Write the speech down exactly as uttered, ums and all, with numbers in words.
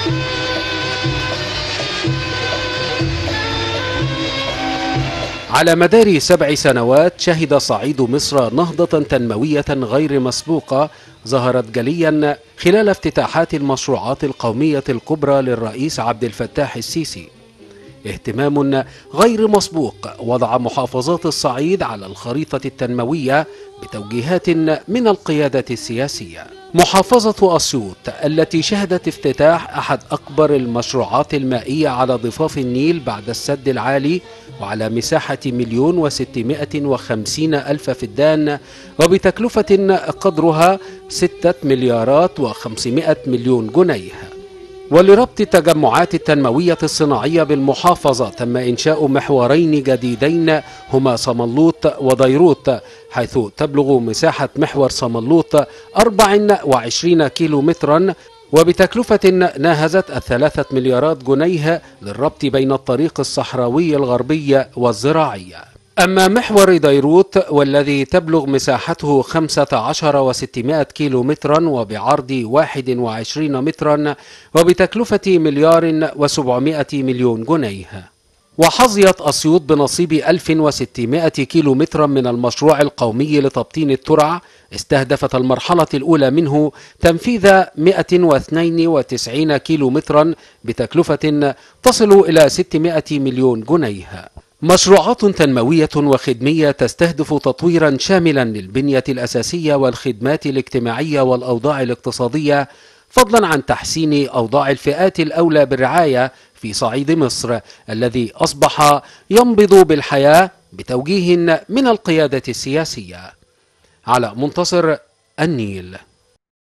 على مدار سبع سنوات شهد صعيد مصر نهضة تنموية غير مسبوقة ظهرت جليا خلال افتتاحات المشروعات القومية الكبرى للرئيس عبد الفتاح السيسي. اهتمام غير مسبوق وضع محافظات الصعيد على الخريطة التنموية بتوجيهات من القيادة السياسية. محافظة أسيوط التي شهدت افتتاح أحد أكبر المشروعات المائية على ضفاف النيل بعد السد العالي وعلى مساحة مليون وستمائة وخمسين ألف فدان وبتكلفة قدرها ستة مليارات وخمسمائة مليون جنيه. ولربط التجمعات التنموية الصناعية بالمحافظة تم إنشاء محورين جديدين هما صملوط وديروت، حيث تبلغ مساحة محور صملوط أربعة وعشرين كيلو مترا وبتكلفة ناهزت الثلاثة مليارات جنيه للربط بين الطريق الصحراوي الغربي والزراعي. أما محور ديروت والذي تبلغ مساحته خمسة عشر وستمائة كيلو مترا وبعرض واحد وعشرين مترا وبتكلفة مليار وسبعمائة مليون جنيه. وحظيت أسيوط بنصيب ألف وستمائة كيلو مترا من المشروع القومي لتبطين الترع، استهدفت المرحلة الأولى منه تنفيذ مائة واثنين وتسعين كيلو مترا بتكلفة تصل إلى ستمائة مليون جنيه. مشروعات تنموية وخدمية تستهدف تطويرا شاملا للبنية الأساسية والخدمات الاجتماعية والأوضاع الاقتصادية، فضلا عن تحسين أوضاع الفئات الأولى بالرعاية في صعيد مصر الذي أصبح ينبض بالحياة بتوجيه من القيادة السياسية. على منتصر، النيل.